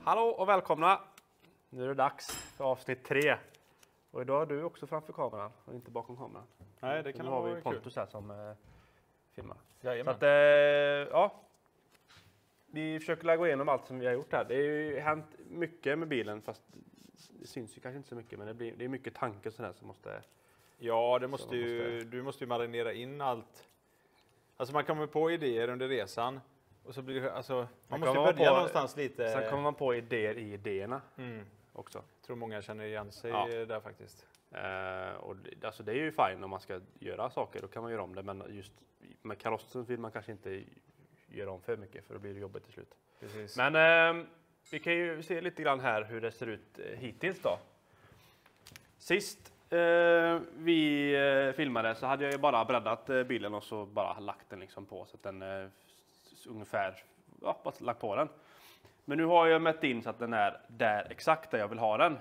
Hallå och välkomna! Nu är det dags för avsnitt 3. Och idag är du också framför kameran och inte bakom kameran. Nej, det kan nu vara har vi kul. Pontus här som filmar. Jajamän. Så att, ja. Vi försöker gå igenom allt som vi har gjort här. Det har ju hänt mycket med bilen, fast det syns ju kanske inte så mycket. Men det är mycket tankar sådär som måste... Ja, du måste ju marinera in allt. Alltså man kommer på idéer under resan. Och så blir det, alltså, man måste börja någonstans lite. Sen kommer man på idéer i idéerna också. Jag tror många känner igen sig där faktiskt. Och alltså det är ju fine om man ska göra saker, då kan man göra om det. Men just med karossen vill man kanske inte göra om för mycket, för då blir det jobbigt till slut. Precis. Men vi kan ju se lite grann här hur det ser ut hittills då. Sist vi filmade så hade jag ju bara breddat bilen och så bara lagt den liksom på så att den ungefär, bara lagt på den. Men nu har jag mätt in så att den är där exakt där jag vill ha den.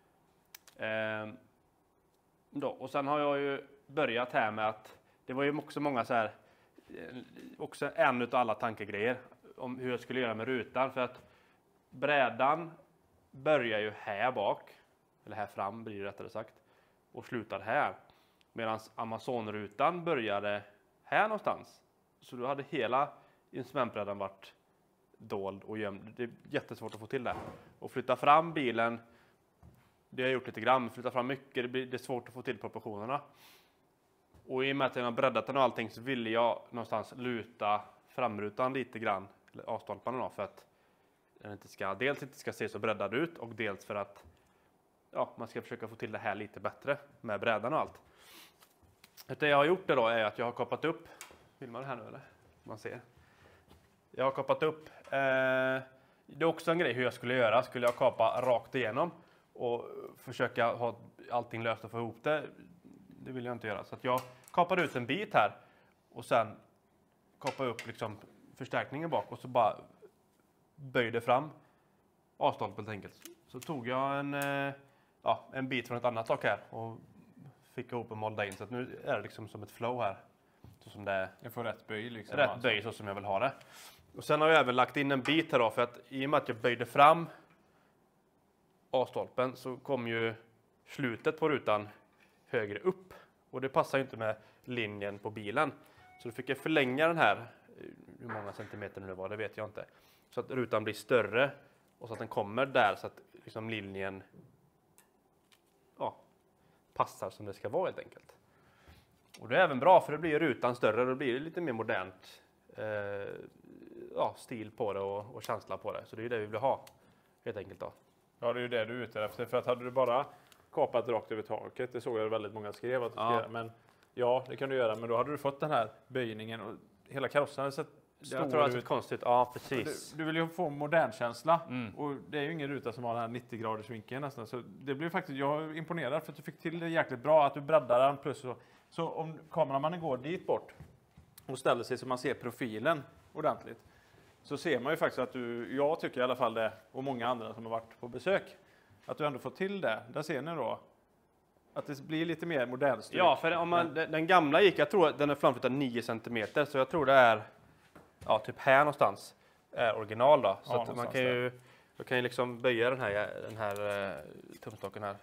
Och sen har jag ju börjat här med att det var ju också många så här, också en utav alla tankegrejer om hur jag skulle göra med rutan, för att brädan börjar ju här bak, eller här fram blir det rättare sagt, och slutar här. Medan Amazon-rutan började här någonstans. Så då hade hela instrumentbrädan varit dold och gömd. Det är jättesvårt att få till det. Och flytta fram bilen, det har jag gjort lite grann. Flytta fram mycket, det är svårt att få till proportionerna. Och i och med att jag har breddat den och allting så ville jag någonstans luta framrutan lite grann, eller avstolparna då, för att den dels inte ska se så breddad ut och dels för att man ska försöka få till det här lite bättre med brädan och allt. Det jag har gjort då är att jag har kapat upp, vill man det här nu eller? Man ser. Jag har kapat upp, det är också en grej hur jag skulle göra. Skulle jag kapa rakt igenom och försöka ha allting löst och få ihop det? Det vill jag inte göra. Så att jag kapade ut en bit här och sen kapade upp liksom förstärkningen bak och så bara böjde fram avståndet helt enkelt. Så tog jag en bit från ett annat sak här och fick ihop och målda in. Så att nu är det liksom som ett flow här. Så som det är. Jag får rätt böj liksom. Rätt böj så som jag vill ha det. Och sen har jag även lagt in en bit här då, för att i och med att jag böjde fram A-stolpen så kom ju slutet på rutan högre upp. Och det passar ju inte med linjen på bilen. Så då fick jag förlänga den här, hur många centimeter det var, det vet jag inte. Så att rutan blir större och så att den kommer där så att liksom linjen passar som det ska vara helt enkelt. Och det är även bra för det blir rutan större och då blir det lite mer modernt stil på det och känsla på det. Så det är det vi vill ha helt enkelt då. Ja, det är ju det du är ute efter. För att hade du bara kapat rakt över taket, det såg jag väldigt många skrev att du ska göra. Men ja, det kan du göra. Men då hade du fått den här böjningen och hela karossen hade sett stor jag tror att det är ut. konstigt. Ja, precis. Du vill ju få modern känsla och det är ju ingen ruta som har den här 90 graders vinkeln nästan. Så det blir faktiskt, jag är imponerad för att du fick till det jäkligt bra att du breddar den plus så om kameramannen går dit bort och ställer sig så man ser profilen ordentligt så ser man ju faktiskt att jag tycker i alla fall det och många andra som har varit på besök att du ändå får till det. Där ser ni då att det blir lite mer modellstryk. Ja, för om den gamla gick, jag tror att den är framflyttad 9 cm så jag tror det är typ här någonstans är original då. Så att man kan ju liksom böja den här tumstocken här.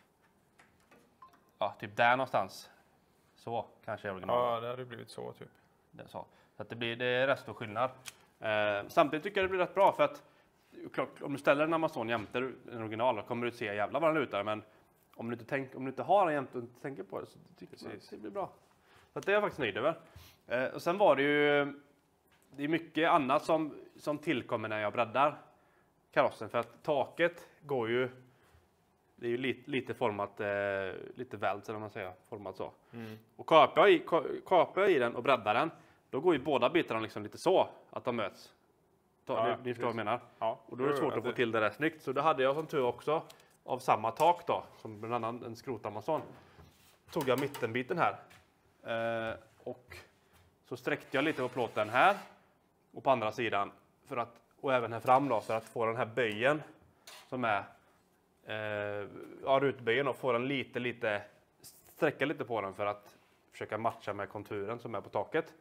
Ja, typ där någonstans. Så kanske är original. Ja, det hade blivit så typ. Det är så att det är rätt stor skillnad. Samtidigt tycker jag det blir rätt bra för att klart, om du ställer en Amazon jämte en original då kommer du se jävla vad den lutar, men om du inte har den jämte och inte tänker på det så tycker jag det blir bra. Så att det är jag faktiskt nöjd över. Och sen var det ju det är mycket annat som tillkommer när jag breddar karossen, för att taket går ju, det är ju lite format, lite vält eller man säger, format så. Och kapar jag i den och breddar den, då går ju båda bitarna liksom lite så att de möts. Ni förstår vad jag menar? Ja, och då är det svårt att få till det där snyggt. Så det hade jag som tur också av samma tak då, som bland annat en skrot Amazon. Tog jag mittenbiten här och så sträckte jag lite på plåten här och på andra sidan och även här fram då, för att få den här böjen som är rutböjen och få den lite sträcka lite på den för att försöka matcha med konturen som är på taket.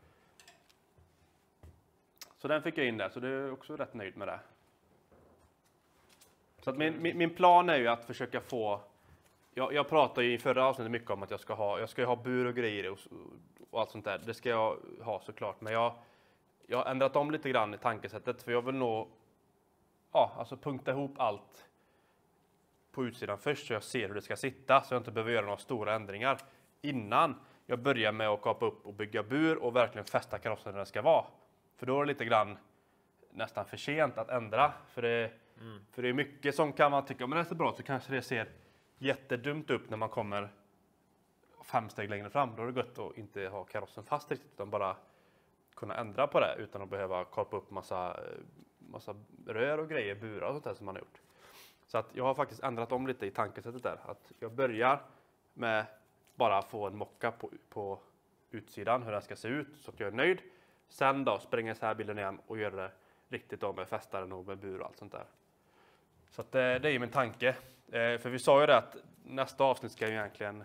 Så den fick jag in där, så det är också rätt nöjd med det. Så att min plan är ju att försöka få... Jag pratade ju i förra avsnittet mycket om att jag ska ha bur och grejer och allt sånt där. Det ska jag ha såklart. Men jag har ändrat om lite grann i tankesättet. För jag vill nog alltså punkta ihop allt på utsidan först. Så jag ser hur det ska sitta. Så jag inte behöver göra några stora ändringar innan jag börjar med att kapa upp och bygga bur och verkligen fästa karossen där den ska vara. För då är det lite grann nästan för sent att ändra. För det är mycket som kan man tycka, men det är så bra så kanske det ser jättedumt upp när man kommer 5 steg längre fram. Då är det gött att inte ha karossen fast riktigt utan bara kunna ändra på det utan att behöva kapa upp massa rör och grejer, burar och sånt där som man har gjort. Så att jag har faktiskt ändrat om lite i tankesättet där. Att jag börjar med bara få en mocka på utsidan hur den ska se ut så att jag är nöjd. Sen då spränga så här bilden igen och göra det riktigt då med fästaren och med bur och allt sånt där. Så att det är ju min tanke. För vi sa ju det att nästa avsnitt ska ju egentligen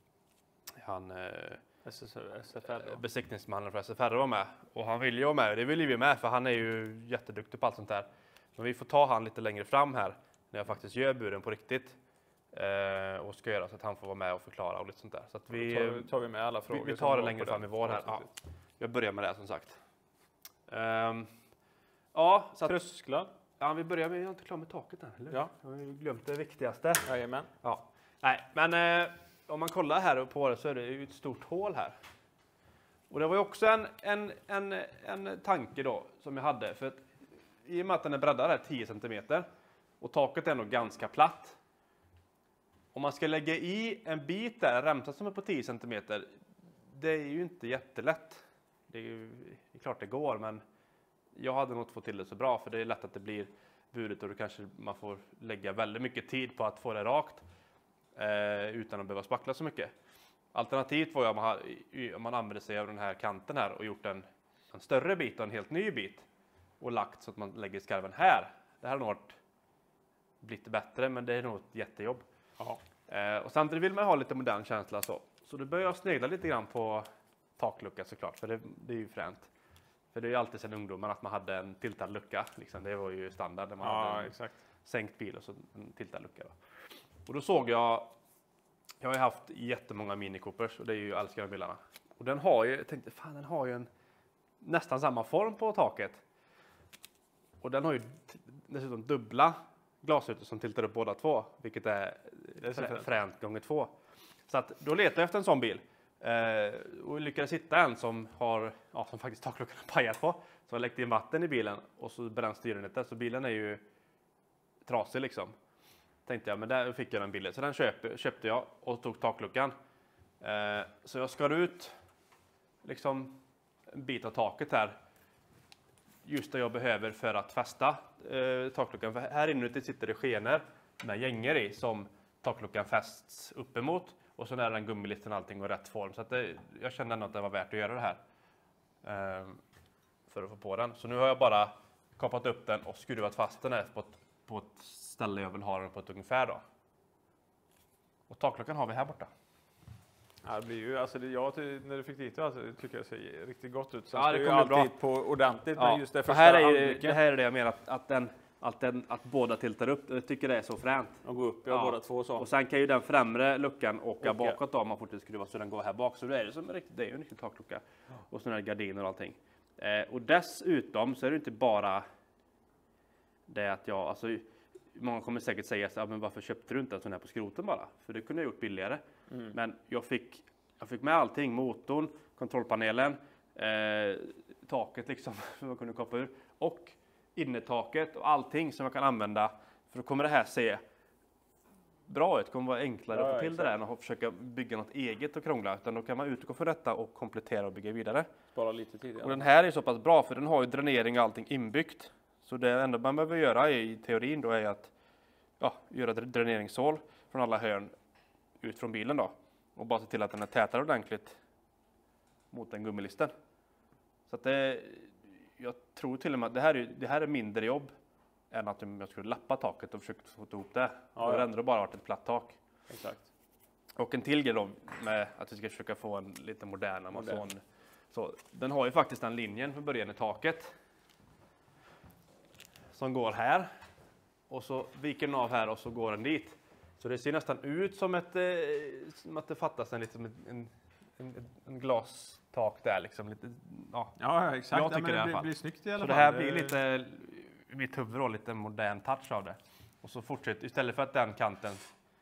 besiktningsmannen för SFR vara med. Och han vill ju vara med, det vill vi med för han är ju jätteduktig på allt sånt där. Men vi får ta han lite längre fram här när jag faktiskt gör buren på riktigt. Och ska göra så att han får vara med och förklara och lite sånt där. Så att tar vi med alla frågor. Vi tar det längre fram i vår här. Ja, jag börjar med det som sagt. Så att, trösklar. Ja, vi börjar med, jag är inte klar med taket än, eller? Ja. Jag har ju glömt det viktigaste. Jajamän. Ja. Nej, men om man kollar här på det så är det ju ett stort hål här. Och det var ju också en tanke då som jag hade. För att i och med att den är breddad här 10 cm och taket är nog ganska platt. Om man ska lägga i en bit där, en remsa som är på 10 cm, det är ju inte jättelätt. Det är klart det går, men jag hade nog inte fått till det så bra för det är lätt att det blir buret och då kanske man får lägga väldigt mycket tid på att få det rakt utan att behöva spackla så mycket. Alternativt var ju om man använder sig av den här kanten här och gjort en större bit och en helt ny bit och lagt så att man lägger skarven här. Det här har nog blivit bättre, men det är nog ett jättejobb. Och samtidigt vill man ha lite modern känsla så då börjar jag snegla lite grann på taklucka såklart, för det är ju fränt. För det är ju alltid sedan ungdomen att man hade en tiltad lucka. Liksom. Det var ju standard när man hade en sänkt bil och så en tiltad lucka. Då. Och då såg jag har ju haft jättemånga Mini Coopers och det är ju älskar de bilarna. Och den har ju, jag tänkte fan den har ju en nästan samma form på taket. Och den har ju dessutom dubbla glasrutor som tiltar upp båda två. Vilket är fränt gånger 2. Så att då letade jag efter en sån bil. Och lyckades hitta en som har, som faktiskt takluckan har pajat på. Så jag läckte in vatten i bilen och så bränns styrenheten. Så bilen är ju trasig liksom. Tänkte jag, men där fick jag den bilden. Så den köpte jag och tog takluckan. Så jag skar ut liksom en bit av taket här. Just det jag behöver för att fästa takluckan. För här inuti sitter det skenor med gänger i som takluckan fästs uppemot. Och så är den gummilisten och allting och rätt form. Så att jag kände ändå att det var värt att göra det här. För att få på den. Så nu har jag bara kapat upp den och skruvat fast den här på ett ställe jag vill ha den på ett ungefär då. Och takluckan har vi här borta. Ja, det blir ju, alltså när du fick dit det, alltså, tycker jag ser riktigt gott ut. Så ja, det kommer alltid bra. På ordentligt, ja. men just det det här är det jag menar, att båda tiltar upp. Jag tycker det är så fränt. Och gå upp, båda två så. Och sen kan ju den främre luckan åka bakåt då, om man fortsätter skruva så den går här bak. Så det är det är ju en riktig taklucka. Och så är det gardiner och allting. Och dessutom så är det inte bara det att många kommer säkert säga så, men varför köpte du inte en sån här på skroten bara? För det kunde jag gjort billigare. Men jag fick med allting, motorn, kontrollpanelen, taket liksom, som man kunde kapa ur. Och innertaket och allting som jag kan använda. För då kommer det här se bra ut. Det kommer vara enklare att få till det där än att försöka bygga något eget och krångla. Utan då kan man utgå från detta och komplettera och bygga vidare. Spara lite tid. Och den här är så pass bra för den har ju dränering och allting inbyggt. Så det enda man behöver göra i teorin då är att göra dräneringshål från alla hörn ut från bilen då. Och bara se till att den är tätare ordentligt mot den gummilisten. Så att jag tror till och med att det här är mindre jobb än att jag skulle lappa taket och försöka få ihop det. Det har ändå bara varit ett platt tak. Exakt. Och en till grej då med att vi ska försöka få en lite modern Amazon. Så den har ju faktiskt den linjen för början i taket. Som går här. och så viker den av här och så går den dit. Så det ser nästan ut som att det fattas en glastak där liksom. Lite, Ja, exakt. Jag tycker det i alla det fall. blir snyggt i alla så fall. det här blir lite, i mitt huvud då, lite modern touch av det. Och så fortsätter, istället för att den kanten,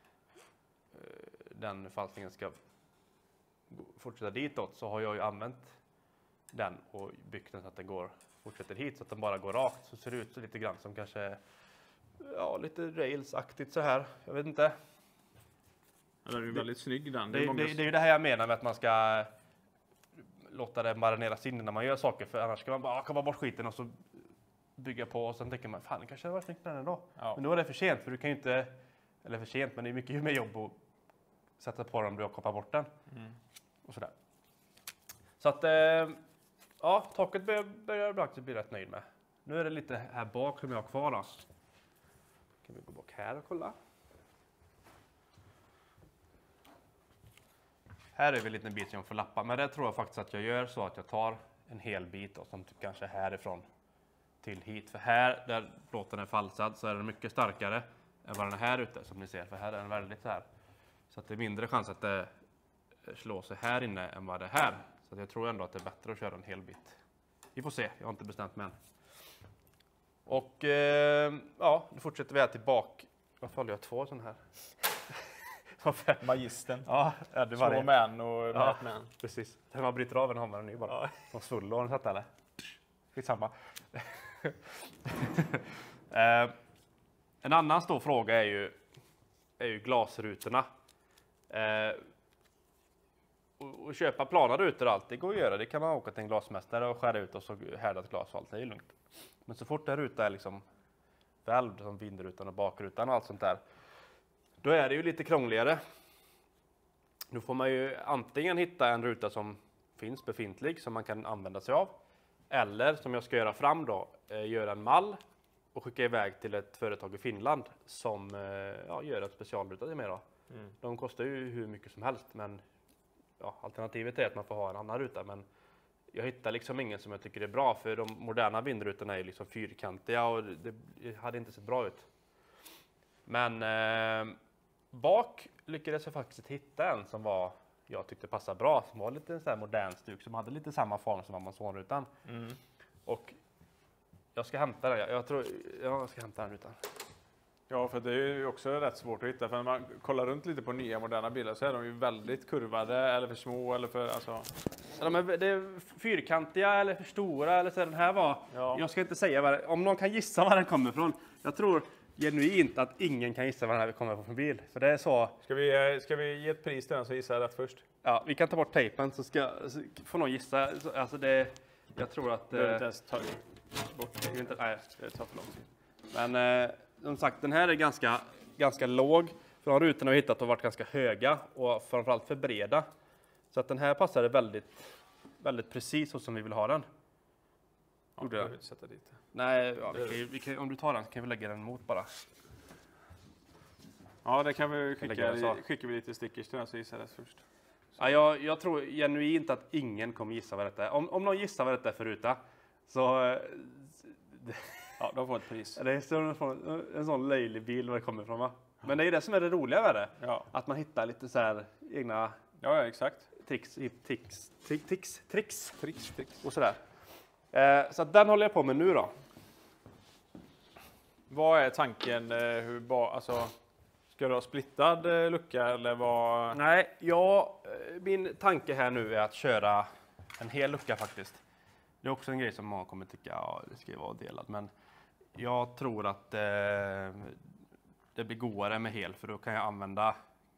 den falsningen ska fortsätta ditåt, så har jag ju använt den och byggt den så att den fortsätter hit, så att den bara går rakt. Så ser det ut så lite grann som kanske, lite rails-aktigt så här. Jag vet inte. Ja, den är ju väldigt snygg den. Det är ju det här jag menar med att man ska låta det marineras in när man gör saker. För annars ska man bara komma bort skiten och så bygga på. Och sen tänker man, fan det kanske var snyggt den ändå. Ja. Men då är det för sent, för du kan ju inte, eller för sent, men det är mycket mer jobb att sätta på den om du har koppat bort den. Och sådär. Så att, taket börjar jag faktiskt bli rätt nöjd med. Nu är det lite här bak som jag har kvar då. Kan vi gå bak här och kolla. Här är vi en liten bit som jag får lappa, men det tror jag faktiskt att jag gör så att jag tar en hel bit och som typ kanske härifrån till hit. För här, där plåten är falsad, så är den mycket starkare än vad den är här ute som ni ser. För här är den väldigt så här. Så att det är mindre chans att det slår sig här inne än vad det är här. Så att jag tror ändå att det är bättre att köra en hel bit. Vi får se, jag har inte bestämt mig än. Och nu fortsätter vi här tillbaka. Varför håller jag 2 sådana här? Magisten. Ja, det var det. Man och Batman. Precis. När man bryter av en har man en ny bara. Som Svullo har satt eller? Skitsamma. En annan stor fråga är ju glasrutorna. Och köpa plana rutor och allt, det går att göra. Det kan man åka till en glasmästare och skära ut och så härdat glas och allt. Det är lugnt. Men så fort en ruta är liksom välvd, som vindrutan och bakrutan och allt sånt där, då är det ju lite krångligare. Nu får man ju antingen hitta en ruta som finns befintlig som man kan använda sig av. Eller som jag ska göra fram då, göra en mall och skicka iväg till ett företag i Finland som gör en specialruta till mig då. De kostar ju hur mycket som helst, men alternativet är att man får ha en annan ruta. Men jag hittar liksom ingen som jag tycker är bra, för de moderna vindrutorna är ju liksom fyrkantiga och det hade inte sett bra ut. Men bak lyckades jag faktiskt hitta en som jag tyckte passade bra, som var lite så här modern stuk, som hade lite samma form som Amazon-rutan. Och jag ska hämta den. Jag tror jag ska hämta den rutan. Ja, för det är ju också rätt svårt att hitta. För när man kollar runt lite på nya moderna bilar så är de ju väldigt kurvade eller för små eller för Det är fyrkantiga eller för stora eller så. Den här var. Ja. Jag ska inte säga om någon kan gissa var den kommer ifrån. Jag tror genuint att ingen kan gissa var den här kommer ifrån bil. För det är så. Ska vi ge ett pris till den så gissar jag rätt först? Ja, vi kan ta bort tejpen så får någon gissa. Alltså jag tror att det inte ens ta bort. Nej, det tar för lång tid. Men som sagt, den här är ganska låg. För de rutorna har hittat har varit ganska höga och framförallt för breda. Så att den här passar väldigt, väldigt precis så som vi vill ha den. Ja, jag vill sätta dit det. Nej, om du tar den så kan vi lägga den mot bara. Ja, det kan vi skicka vi lite stickers till den så gissar jag det först. Ja, jag tror genuint att ingen kommer gissa vad detta är. Om någon gissar vad detta är för ruta så... Ja, de får ett pris. Det är en sån löjlig bil var det kommer ifrån, va? Men det är det som är det roliga med det. Ja. Att man hittar lite så här egna... Ja, exakt. Tricks. Och sådär. Så att den håller jag på med nu då. Vad är tanken? Ska du ha splittad lucka eller vad? Nej, min tanke här nu är att köra en hel lucka faktiskt. Det är också en grej som många kommer tycka, det ska ju vara delad. Men jag tror att det blir godare med hel, för då kan jag använda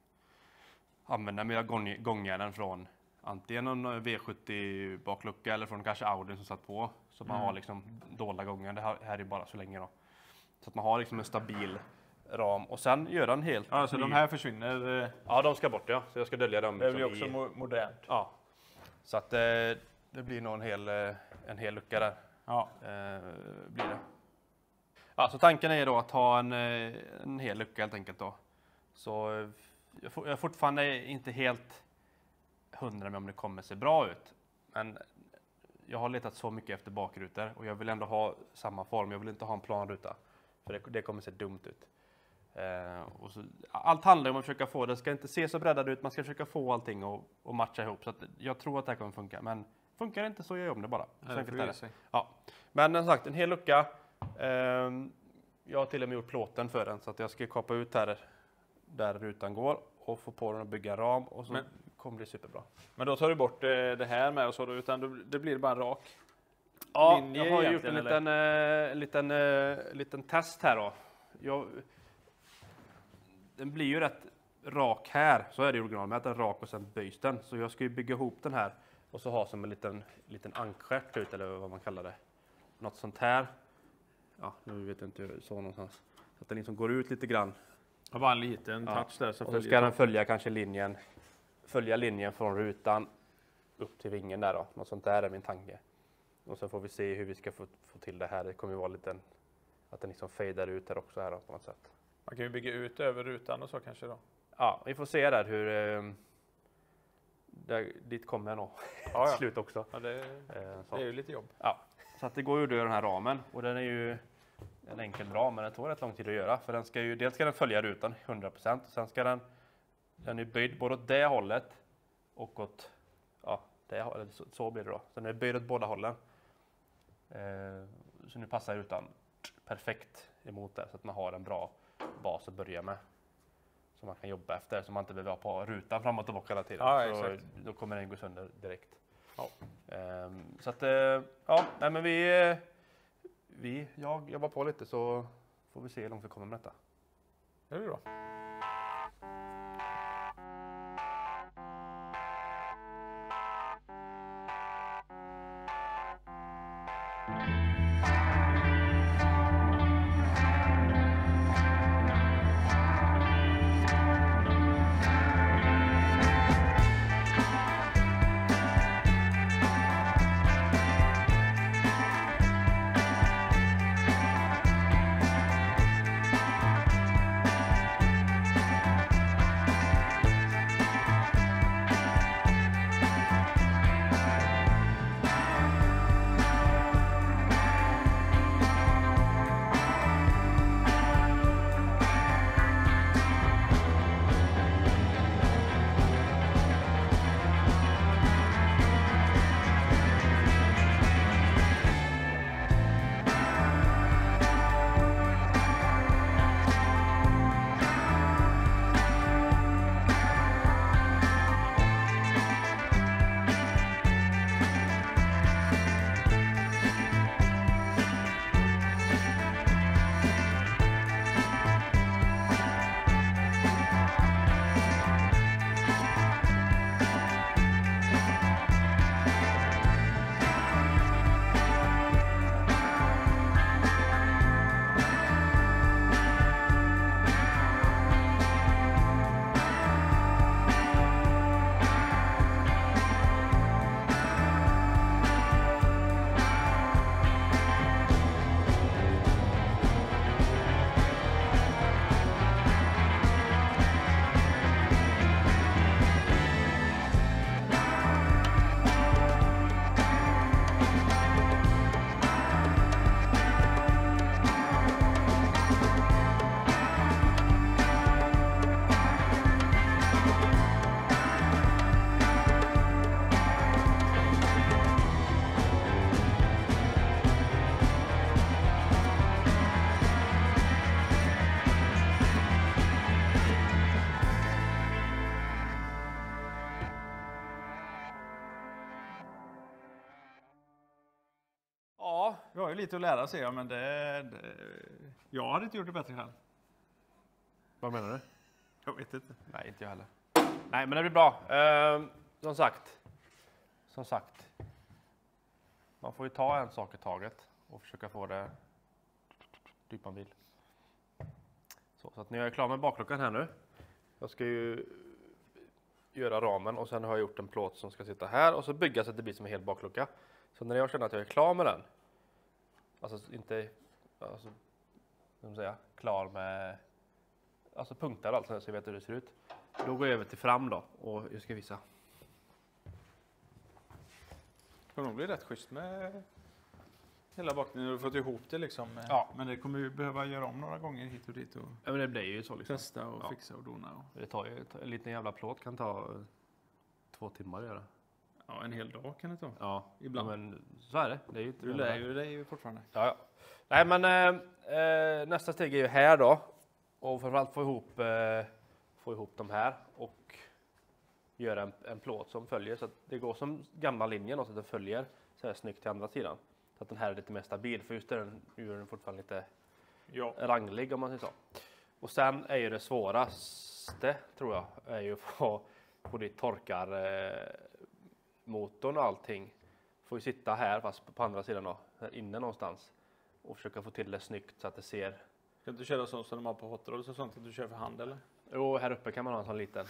mina gångjärnen från antingen en V70 baklucka eller från kanske Audi som satt på. Så man har liksom dolda gångar. Det här är bara så länge då. Så att man har liksom en stabil ram och sen gör den helt. Ja, så de här försvinner? Ja, de ska bort, ja. Så jag ska dölja dem. Det blir också modernt. Ja. Så att det blir nog en hel lucka där. Ja. Blir det. Ja, så tanken är då att ha en hel lucka helt enkelt då. Så jag är fortfarande inte helt 100 med om det kommer se bra ut. Men jag har letat så mycket efter bakrutor och jag vill ändå ha samma form. Jag vill inte ha en plan ruta. För det kommer se dumt ut. Och så, allt handlar om att försöka få det ska inte se så breddad ut, man ska försöka få allting och matcha ihop. Så att jag tror att det här kommer funka, men funkar det inte så gör jag om det bara. Så enkelt är det. Ja. Men som sagt, en hel lucka. Jag har till och med gjort plåten för den, så att jag ska kapa ut här där rutan går och få på den att bygga en ram, och så kommer det bli superbra. Men då tar du bort det här med och så, utan det blir bara en rak linje. Jag har gjort en liten test här då. Den blir ju rätt rak här, så är det i original, med att den är rak och sen böjs den. Så jag ska ju bygga ihop den här och så ha som en liten ankstjärt ut, eller vad man kallar det. Något sånt här. Ja, nu vet jag inte hur det är så någonstans. Så att den liksom går ut lite grann. Och bara en liten touch där. Så och så ska den följa kanske linjen från rutan upp till vingen där då. Något sånt där är min tanke. Och så får vi se hur vi ska få till det här. Det kommer ju vara att den liksom fejdar ut här också här då, på något sätt. Man kan ju bygga ut över rutan och så kanske då. Ja, vi får se där hur dit kommer jag nog till slut också. Ja, det är ju lite jobb. Ja, så att det går ju att göra den här ramen, och den är ju en enkel ram, men den tar rätt lång tid att göra, för den ska ju, dels ska den följa rutan 100%, och sen ska den är böjd både åt det hållet och åt det hållet, så blir det då. Så den är böjd åt båda hållen. Så nu passar rutan perfekt emot det, så att man har en bra bas att börja med. Som man kan jobba efter, så man inte behöver ha på rutan framåt och tillbaka hela tiden. Ja, så då kommer den gå sönder direkt. Ja. Så att, nej men jag jobbar på lite, så får vi se hur långt vi kommer med detta. Det är bra. Vi har ju lite att lära sig, men jag hade inte gjort det bättre själv. Vad menar du? Jag vet inte. Nej, inte jag heller. Nej, men det blir bra. Som sagt. Man får ju ta en sak i taget och försöka få det typ man vill. Så att när jag är klar med bakluckan här nu. Jag ska ju göra ramen, och sen har jag gjort en plåt som ska sitta här och så bygga så att det blir som en hel baklucka. Så när jag känner att jag är klar med den, klar med punkter och allt så jag vet hur det ser ut. Då går jag över till fram då, och jag ska visa. Det kommer nog bli rätt schysst med hela bakningen och fått ihop det liksom. Ja. Men det kommer ju behöva göra om några gånger hit och dit och Ja, men det blir ju så liksom. testa och fixa och dona. Och, Det tar ju en liten jävla plåt kan ta 2 timmar att göra. ja, en hel dag kan det ta. Ja, Ibland. men så är det. Det är ju inte Du lär ju dig fortfarande. Ja, ja. Nej, men nästa steg är ju här då. Och framförallt få ihop de här och göra en plåt som följer så att det går som gamla linjen och så att den följer så här snyggt till andra sidan. Så att den här är lite mer stabil, för just den gör den fortfarande lite ranglig om man säger så. Och sen är ju det svåraste tror jag är ju på ditt torkar motorn och allting. Får ju sitta här fast på andra sidan då, här inne någonstans och försöka få till det snyggt så att det ser. Kan du köra sånt som de har på hot rods och sånt att du kör för hand eller? Jo, här uppe kan man ha en sån liten.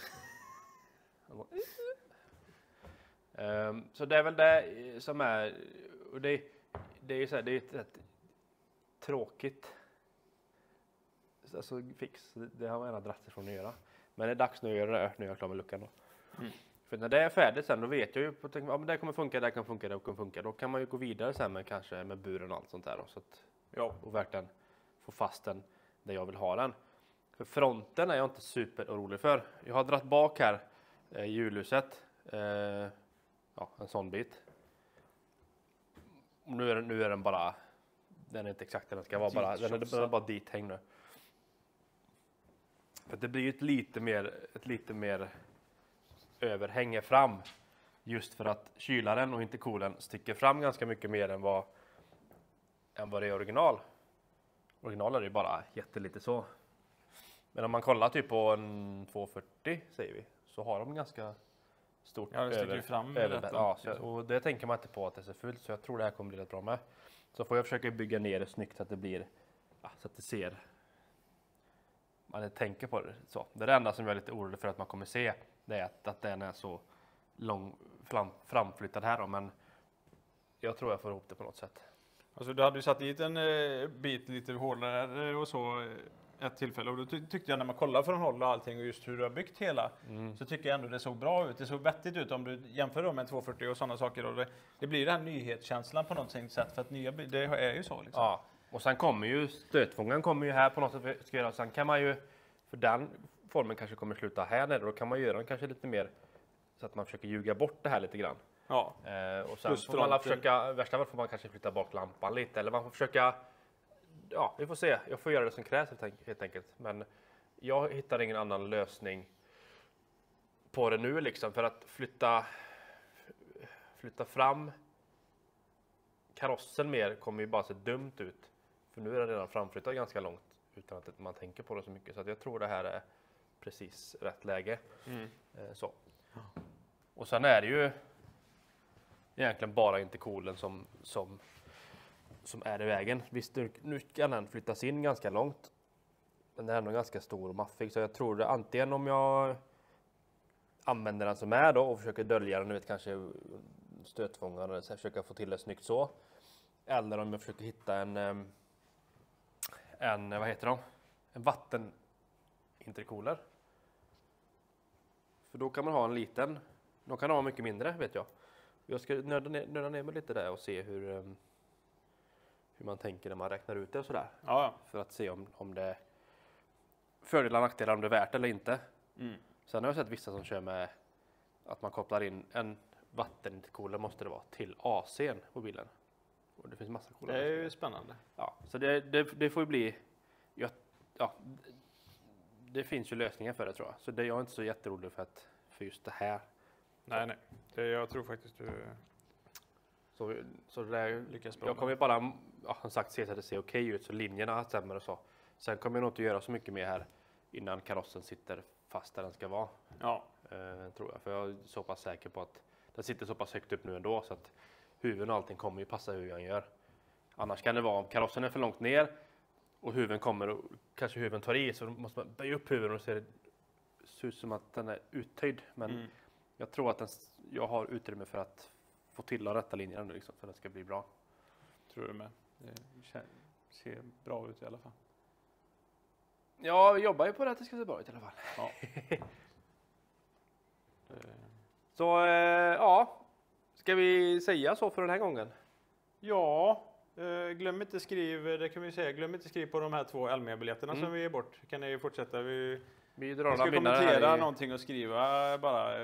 Så det är väl det som är, och det är ju så här, det är ett rätt tråkigt alltså fix, det har man gärna dratt ifrån att göra. Men det är dags nu att göra det, nu är jag klar med luckan då. För när det är färdigt sen, då vet jag ju på ja, men det kommer funka, det kan funka, det kommer funka. Då kan man ju gå vidare sen med kanske med buren och allt sånt där då, så att, och verkligen få fast den där jag vill ha den. För fronten är jag inte superorolig för. Jag har dratt bak här hjulhuset, ja, en sån bit. Nu är den bara, den är inte exakt där den ska vara, bara, den är bara dithängd nu. För det blir ju ett lite mer överhänge fram, just för att kylaren och intercoolen sticker fram ganska mycket mer än vad det är original. Original är det ju bara jättelite så. Men om man kollar typ på en 240 säger vi, så har de ganska stort och det tänker man inte på att det är så fullt, så jag tror det här kommer bli rätt bra med. Så får jag försöka bygga ner det snyggt så att det blir, så att det ser, man tänker på det så. Det är det enda som jag är lite orolig för att man kommer se, det är att den är så lång framflyttad här då, men jag tror jag får ihop det på något sätt. Alltså du hade ju satt dit en bit lite hårdare och så ett tillfälle, och då tyckte jag när man kollar från håll och allting och just hur du har byggt hela, så tycker jag ändå det såg bra ut. Det såg vettigt ut om du jämför då med en 240 och sådana saker, och det blir den här nyhetskänslan på något sätt, för att det är ju så liksom. Ja, och sen kommer ju stötfångaren kommer ju här på något sätt ska göra, sen kan man ju, för den formen kanske kommer sluta här nere, då kan man göra den kanske lite mer så att man försöker ljuga bort det här lite grann. Ja. Och sen får man försöka, värsta fall får man kanske flytta bak lampan lite, eller man får försöka, ja vi får se, jag får göra det som krävs helt enkelt. Men jag hittar ingen annan lösning på det nu liksom, för att flytta fram karossen mer kommer ju bara se dumt ut. För nu är den redan framflyttad ganska långt utan att man tänker på det så mycket. Så att jag tror det här är precis rätt läge. Så. Och sen är det ju egentligen bara intercoolen som är i vägen. Visst, nu kan den flyttas in ganska långt. Men den är ändå ganska stor och maffig. Så jag tror det antingen om jag använder den som är då och försöker dölja den, kanske stötfångaren, så försöka få till det snyggt så. Eller om jag försöker hitta en vad heter de? En vattenintercooler. För då kan man ha en liten, då kan de vara mycket mindre vet jag. Jag ska nöda ner mig lite där och se hur man tänker när man räknar ut det och sådär. Ja. För att se om det är fördelar och nackdelar, om det är värt eller inte. Sen har jag sett vissa som kör med att man kopplar in en vattenintercooler, måste det vara, till AC:n på bilen. Och det finns massa coola. Det är ju spännande. Ja, så det får ju bli, det finns ju lösningar för det tror jag. Så det är jag inte så jätterolig för just det här. Nej. Jag tror faktiskt du så det är, lyckas bra. jag kommer bara, som sagt, se att det ser okej ut, så linjerna stämmer och så. Sen kommer jag nog inte göra så mycket mer här innan karossen sitter fast där den ska vara. Ja. Tror jag, för jag är så pass säker på att den sitter så pass högt upp nu ändå, så att huven och allting kommer ju passa hur jag gör. Annars kan det vara om karossen är för långt ner och huven kommer och kanske huven tar i, så måste man böja upp huven och se ut som att den är uttöjd. Men jag tror att jag har utrymme för att få till de rätta linjerna nu liksom, för att det ska bli bra. Tror du med? Det ser bra ut i alla fall. Ja, vi jobbar ju på det att det ska se bra ut i alla fall. Ja. Så ja, ska vi säga så för den här gången? Ja, Glöm inte skriv på de här 2 Elmia-biljetterna som vi ger bort. Kan ni fortsätta? Vi Vi ska kommentera någonting och skriva bara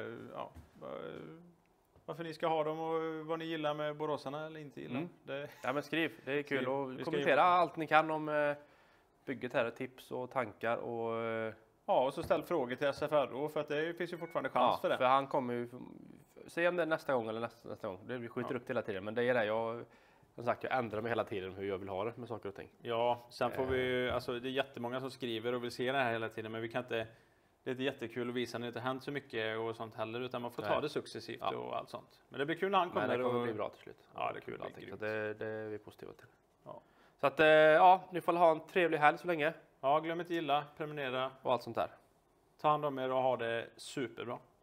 varför ni ska ha dem och vad ni gillar med boråsarna eller inte gillar. Ja, men skriv, det är kul. Skriv. Och Vi kommentera allt ni kan om bygget här, tips och tankar och ja, och så ställ frågor till SFRO för att det finns ju fortfarande chans för det. för han kommer ju se om det är nästa gång eller nästa gång. Vi skjuter upp det hela tiden, men det är det jag som sagt, jag ändrar mig hela tiden hur jag vill ha det med saker och ting. Ja, sen får vi alltså det är jättemånga som skriver och vill se det här hela tiden, men vi kan inte. Det är inte jättekul att visa när det inte hänt så mycket och sånt heller, utan man får ta det successivt och allt sånt. Men det blir kul när han kommer. Men det kommer bli bra till slut. Ja, det är kul. Så det är vi positiva till. Ja. Så att ja, ni får ha en trevlig helg så länge. Ja, glöm inte gilla, prenumerera och allt sånt där. Ta hand om er och ha det superbra.